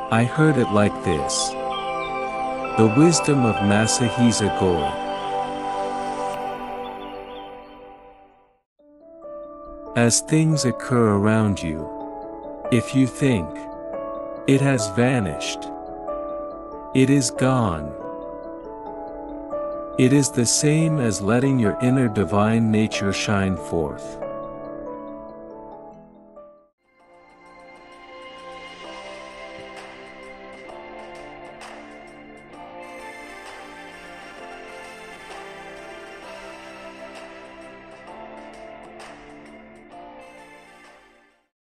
I heard it like this. The Wisdom of Masahisa Goi. As things occur around you, if you think it has vanished, it is gone. It is the same as letting your inner divine nature shine forth.